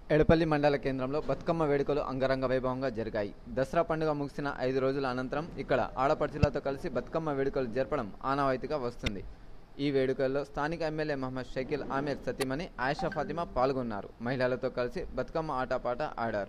ఎడపల్లి మండల కేంద్రంలో బతుకమ్మ వేడుకలు అంగరంగ వైభవంగా జరిగాయి. దసరా పండుగ ముగిసిన 5 రోజుల అనంతరం ఇక్కడ ఆడపడుచులతో కలిసి బతుకమ్మ వేడుకలు జరపడం ఆనవాయితీగా వస్తుంది. ఈ వేడుకల్లో స్థానిక ఎమ్మెల్యే మహమ్మద్ షకీల్ ఆమీర్ సతీమణి ఆయిషా ఫాతిమా పాల్గొన్నారు. మహిళలతో కలిసి బతుకమ్మ ఆటపాట ఆడారు.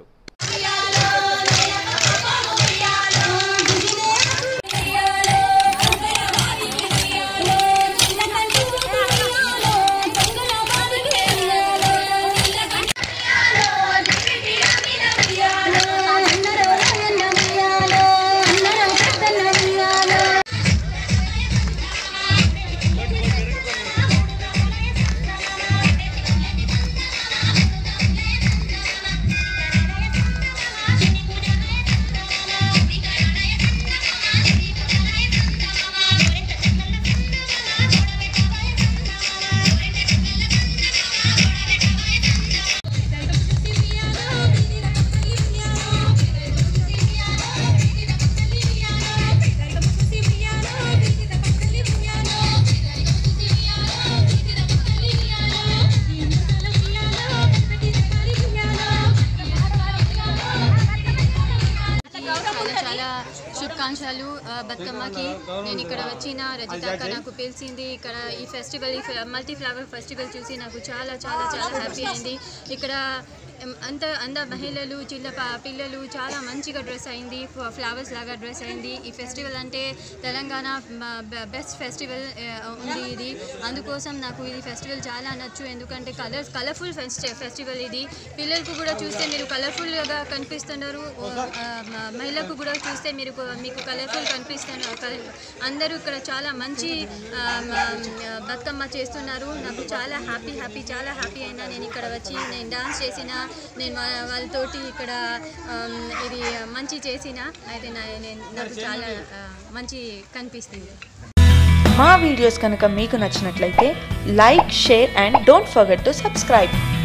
శుభాకాంక్షలు బతుకమ్మకి. నేను ఇక్కడ వచ్చిన రజితాక నాకు పిలిచింది. ఇక్కడ ఈ ఫెస్టివల్ మల్టీ ఫ్లవర్ ఫెస్టివల్ చూసి నాకు చాలా చాలా చాలా హ్యాపీ అయింది. ఇక్కడ అంత మహిళలు పిల్లలు చాలా మంచిగా డ్రెస్ అయింది, ఫ్లవర్స్ లాగా డ్రెస్ అయింది. ఈ ఫెస్టివల్ అంటే తెలంగాణ బెస్ట్ ఫెస్టివల్ ఉంది ఇది. అందుకోసం నాకు ఇది ఫెస్టివల్ చాలా నచ్చు. ఎందుకంటే కలర్ఫుల్ ఫెస్టివల్ ఇది. పిల్లలకు కూడా చూస్తే మీరు కలర్ఫుల్గా కనిపిస్తున్నారు, మహిళలకు కూడా చూస్తే మీకు కలర్ఫుల్ కనిపిస్తున్నారు. అందరూ ఇక్కడ చాలా మంచి బతుకమ్మ చేస్తున్నారు. నాకు చాలా హ్యాపీ అయినా. నేను ఇక్కడ వచ్చి నేను డాన్స్ చేసిన, నేను వాళ్ళతోటి ఇక్కడ ఇది మంచి చేసిన అయితే నాకు చాలా మంచి కనిపిస్తుంది. మా వీడియోస్ కనుక మీకు నచ్చినట్లయితే like, share and don't forget to subscribe.